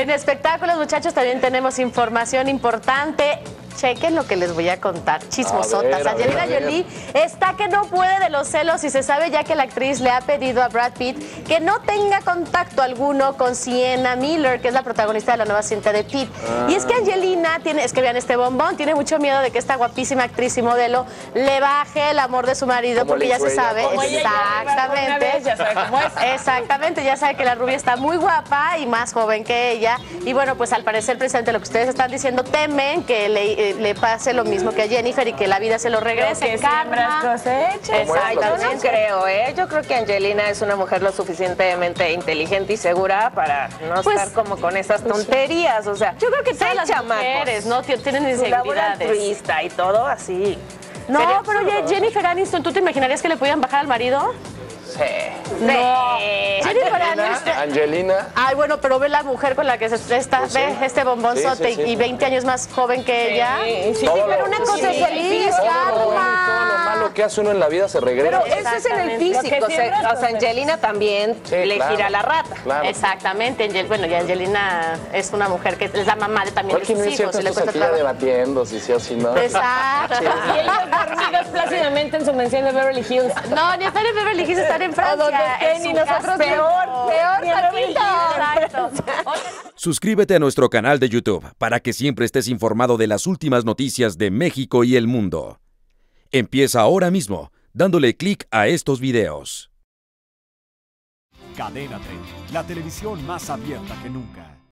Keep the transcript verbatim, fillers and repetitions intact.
en espectáculos, muchachos, también tenemos información importante. Chequen lo que les voy a contar. Chismosotas. A ver, a ver, Angelina a ver. Jolie está que no puede de los celos y se sabe ya que la actriz le ha pedido a Brad Pitt que no tenga contacto alguno con Sienna Miller, que es la protagonista de la nueva cinta de Pitt. Ah. Y es que Angelina tiene, es que vean este bombón, tiene mucho miedo de que esta guapísima actriz y modelo le baje el amor de su marido, porque ya se sabe. Exactamente. Vez, ya sabe cómo es. Exactamente, ya sabe que la rubia está muy guapa y más joven que ella. Y bueno, pues al parecer, precisamente lo que ustedes están diciendo, temen que le le pase lo mismo que a Jennifer y que la vida se lo regrese. Que siembras cosechas. Exactamente. Yo no creo, ¿eh? Yo creo que Angelina es una mujer lo suficientemente inteligente y segura para no pues, estar como con esas tonterías. O sea, yo creo que todas las chamacos, mujeres, ¿no? Tienen inseguridades. inseguridades. Y todo así. No, pero oye, Jennifer Aniston, ¿tú te imaginarías que le pudieran bajar al marido? Sí. No. Sí. Jennifer Angelina, Aniston. Angelina. Ay, bueno, pero ve la mujer con la que se está, Pues ve sí. este bombonzote Sí, sí, sí. y veinte años más joven que Sí, ella. sí, Sí, todo pero lo- una sí, cosa sí, es feliz, sí, Todo lo bueno y todo lo malo que hace uno en la vida se regresa. Pero eso es en el Exactamente. físico. Lo que O sea, siembras, o sea, pues, Angelina también Sí, le claro, gira la rata. Claro. Exactamente, Angel, bueno, y Angelina es una mujer que es la mamá de también de Porque sus no es hijos. cierto, y le estamos cuesta aquí ya trabajo. debatiendo si sí o si no. Exacto. Y ellos dormidos plácidamente en su mansión de Beverly Hills. No, ni estar en Beverly Hills, estar en Francia. donde estén, en y su nosotros casa. peor, peor, Ni en Beverly Paquito. Hills. Exacto. Suscríbete a nuestro canal de YouTube para que siempre estés informado de las últimas noticias de México y el mundo. Empieza ahora mismo dándole clic a estos videos. Cadena treinta, la televisión más abierta que nunca.